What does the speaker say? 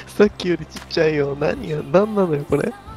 さっきよりちっちゃいよ。何なのよ、これ。